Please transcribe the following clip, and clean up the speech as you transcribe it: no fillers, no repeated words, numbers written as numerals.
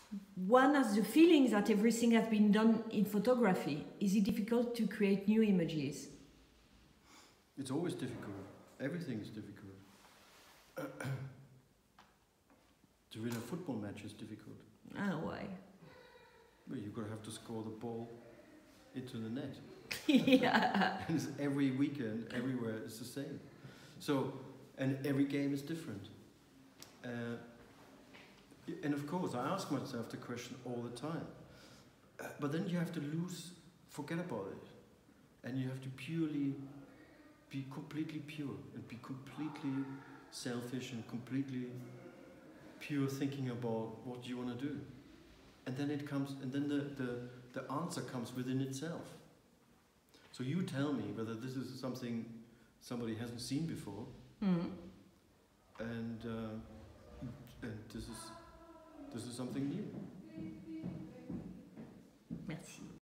one has the feeling that everything has been done in photography. Is it difficult to create new images? It's always difficult. Everything is difficult. To win a football match is difficult. Ah, why? Well, you're gonna have to score the ball into the net. Yeah. And it's every weekend, everywhere, it's the same. So, and every game is different. And of course, I ask myself the question all the time. But then you have to forget about it. And you have to be completely pure and be completely selfish and completely pure thinking about what you want to do. And then it comes, and then the answer comes within itself. So you tell me whether this is something somebody hasn't seen before, and this is something new.